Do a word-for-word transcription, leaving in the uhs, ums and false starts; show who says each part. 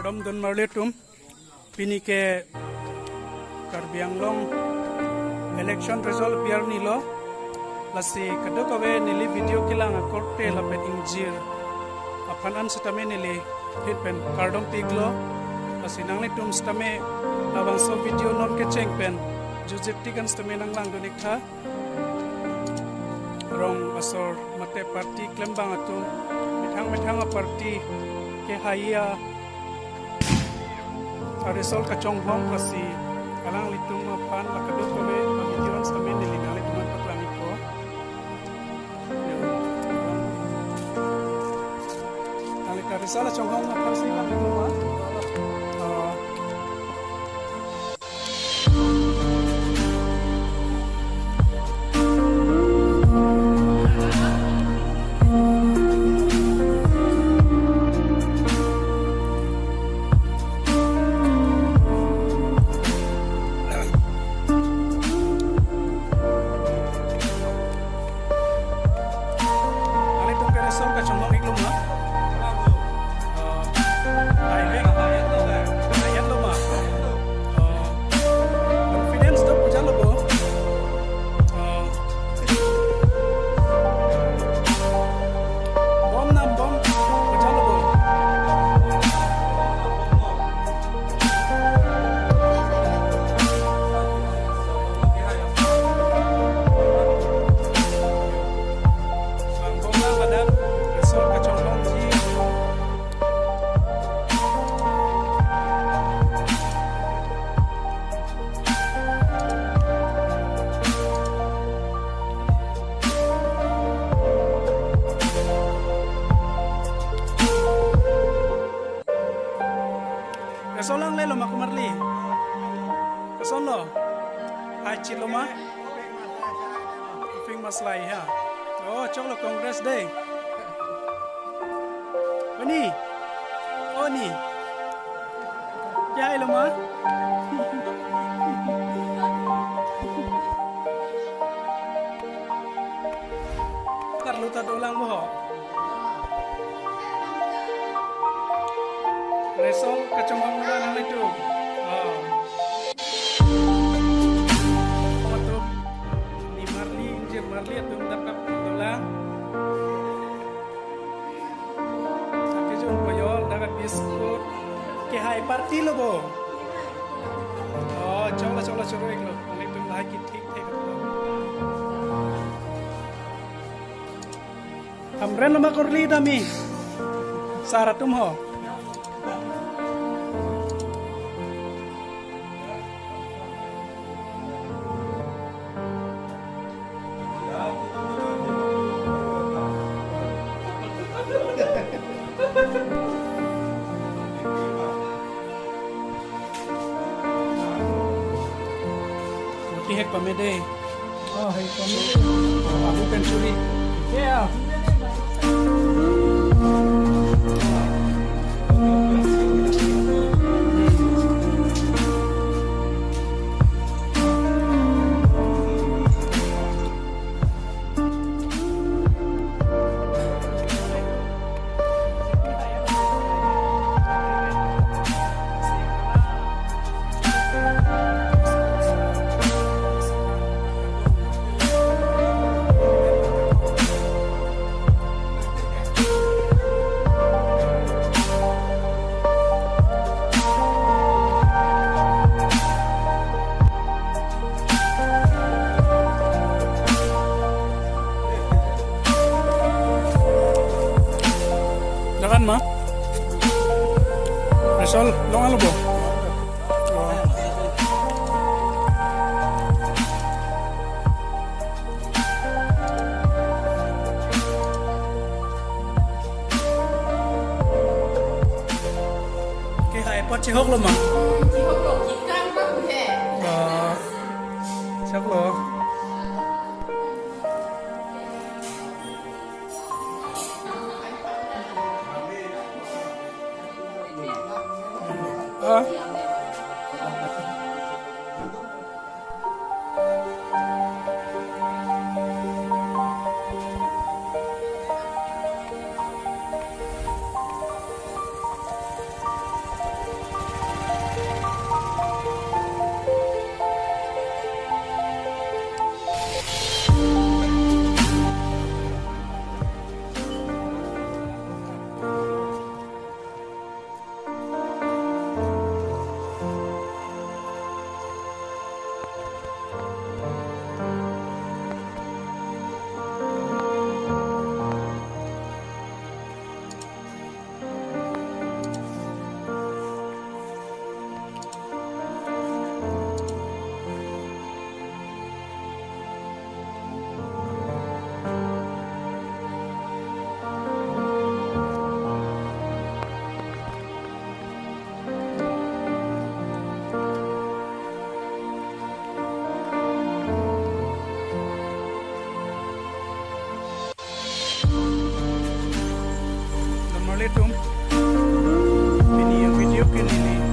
Speaker 1: Kardom don marletum pini ke Karbi Anglong election result biar nilo lasi kadok awe nili video kilang korte lapet injir apan an setame nili hitpen Kardom tiglo lasi nangli tum setame abang so video non keceng pen jujit tigan setame nang lang donikha rong asor mate parti klembang atum mitang mitang parti ke haya resol kacong hong kasi kalang litung mapan lakadot kami pagitiwan sa tamin nilinali tuman paklami ko nalika resol kacong hong mapan sila nagluwa Kasolang lelo makumarli. Kasolo. Hai chiloma. Ping maslai ha. Oh, choklo Congress day. Bani. Oh ni. Kya iloma? Karluta dolang mo. Resol kacamang mula nang itu. Oh. Atum ni Marli injir Marli atum dapat dolang. Tapi jom koyol dapat biskut. Ke hai parti lo bo. Oh, coba coba coba iklo. Nang itu lagi tik tik. Hamren lo makorli dami. Saratum ho. Hek pamede. Oh, hek pamede. Oh, aku pencuri. Yeah. Dakan ma? Resol, long alo bo? Cái hai pot chi hốc luôn mà.
Speaker 2: Chi hốc lộn chi căng quá cụ thể.
Speaker 1: Ờ, chắc rồi. Ờ. le tum. Ini yang video kini ni